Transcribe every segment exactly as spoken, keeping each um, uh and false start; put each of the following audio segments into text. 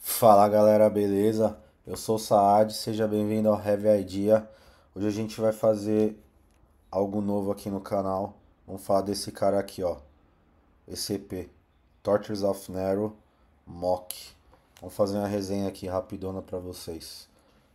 Fala galera, beleza? Eu sou o Saad, seja bem-vindo ao Heavy Idea. Hoje a gente vai fazer algo novo aqui no canal. Vamos falar desse cara aqui, ó. Esse E P, Tortures of Nero, Mock. Vamos fazer uma resenha aqui rapidona pra vocês.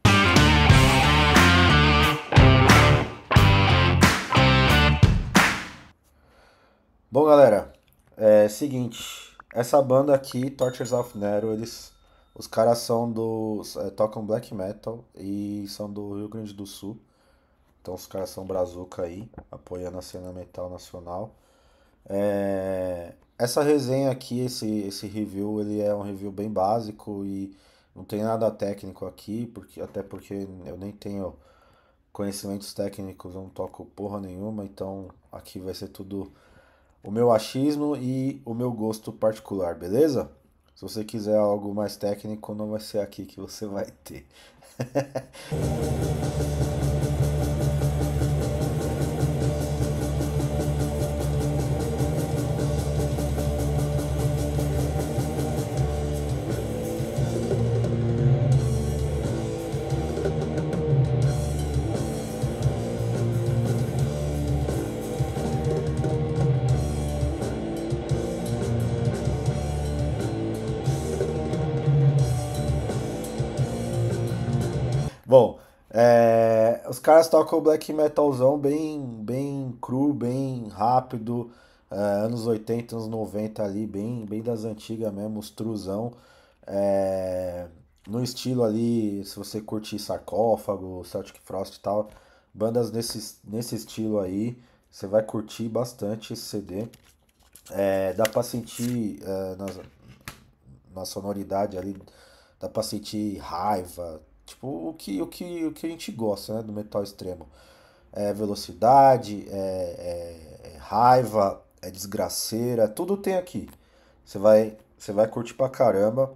Bom galera, é seguinte, essa banda aqui, Tortures of Nero, eles, os caras são dos, é, tocam black metal e são do Rio Grande do Sul. Então os caras são brazuca aí, apoiando a cena metal nacional. É, Essa resenha aqui, esse, esse review, ele é um review bem básico e não tem nada técnico aqui, porque, até porque eu nem tenho conhecimentos técnicos, eu não toco porra nenhuma, então aqui vai ser tudo o meu achismo e o meu gosto particular, beleza? Se você quiser algo mais técnico, não vai ser aqui que você vai ter. Bom, é, os caras tocam black metalzão bem, bem cru, bem rápido, é, anos oitenta, anos noventa ali, bem, bem das antigas mesmo, os truzão. É, no estilo ali, se você curtir Sarcófago, Celtic Frost e tal, bandas nesse, nesse estilo aí, você vai curtir bastante esse C D. É, dá pra sentir é, na, na sonoridade ali, dá pra sentir raiva, tipo o que, o que, o que a gente gosta, né, do metal extremo. É velocidade, é, é- é raiva, é desgraceira, tudo tem aqui. Você vai, você vai curtir pra caramba.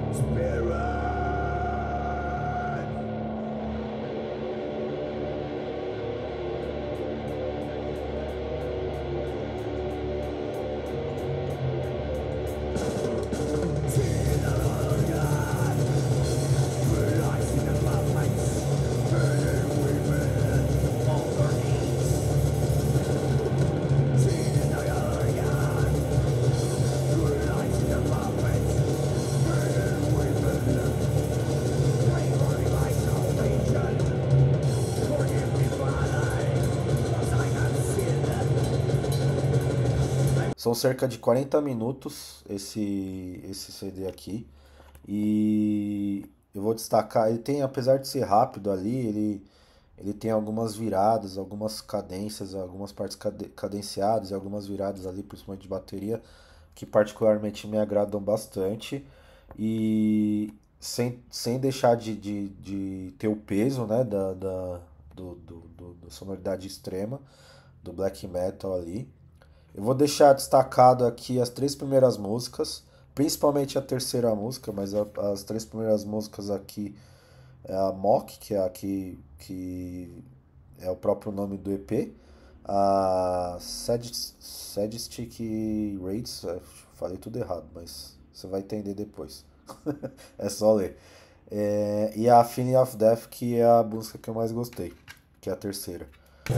São cerca de quarenta minutos esse, esse C D aqui. E eu vou destacar, ele tem, apesar de ser rápido ali, ele, ele tem algumas viradas, algumas cadências, algumas partes cade- cadenciadas e algumas viradas ali, principalmente de bateria, que particularmente me agradam bastante. E sem, sem deixar de, de, de ter o peso, né, da, da, do, do, do- da sonoridade extrema do black metal ali. Eu vou deixar destacado aqui as três primeiras músicas, principalmente a terceira música, mas a- as três primeiras músicas aqui é a Mock, que é a que, que é o próprio nome do E P, a Sadis- Sadistic Raids, é, falei tudo errado, mas você vai entender depois. É só ler. É, e a Feeling of Death, que é a música que eu mais gostei, que é a terceira.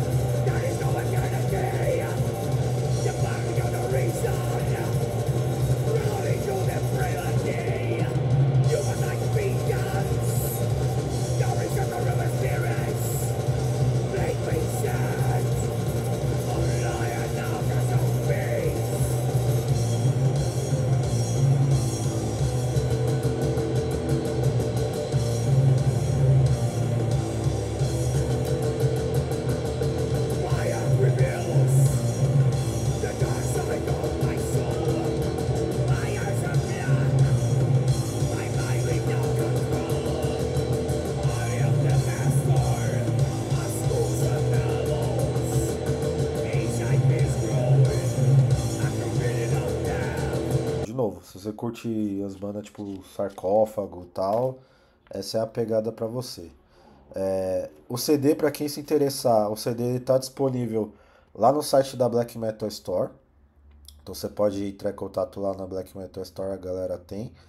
De novo, se você curte as bandas tipo Sarcófago e tal, essa é a pegada pra você. É, o C D, pra quem se interessar, o C D está disponível lá no site da Black Metal Store. Então você pode entrar em contato lá na Black Metal Store, a galera tem.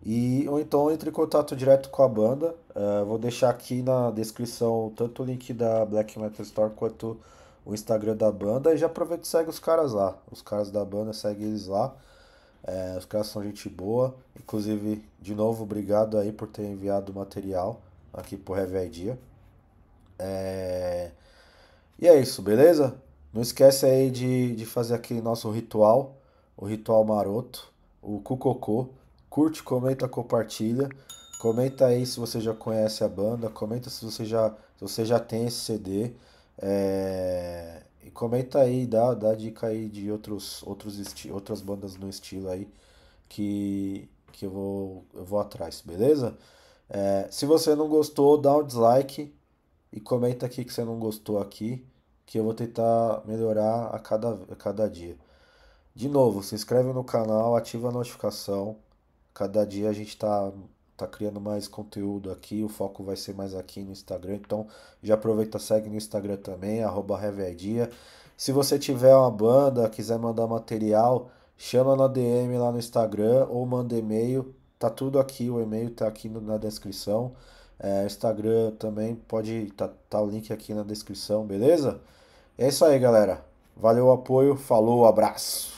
E, ou então entre em contato direto com a banda. Eh, vou deixar aqui na descrição tanto o link da Black Metal Store quanto o Instagram da banda. E já aproveita e segue os caras lá. Os caras da banda, segue eles lá. Eh, os caras são gente boa. Inclusive, de novo, obrigado aí por ter enviado o material aqui pro Heavy Idea. É, E é isso, beleza? Não esquece aí de, de fazer aquele nosso ritual, o ritual maroto, o cucocô. Curte, comenta, compartilha. Comenta aí se você já conhece a banda, comenta se você já, se você já tem esse C D. é, E comenta aí, dá, dá dica aí de outros, outros esti... outras bandas no estilo aí que, que eu vou, eu vou atrás, beleza? É, Se você não gostou, dá um dislike e comenta aqui que você não gostou aqui, que eu vou tentar melhorar a cada, a cada dia. De novo, se inscreve no canal, ativa a notificação. Cada dia a gente tá, tá criando mais conteúdo aqui, o foco vai ser mais aqui no Instagram. Então já aproveita, segue no Instagram também, arroba Heavy Se você tiver uma banda, quiser mandar material, chama na D M lá no Instagram ou manda e-mail. Tá tudo aqui, o e-mail tá aqui no- na descrição. É, Instagram também pode tá, tá o link aqui na descrição, beleza? É isso aí, galera. Valeu o apoio, falou, abraço.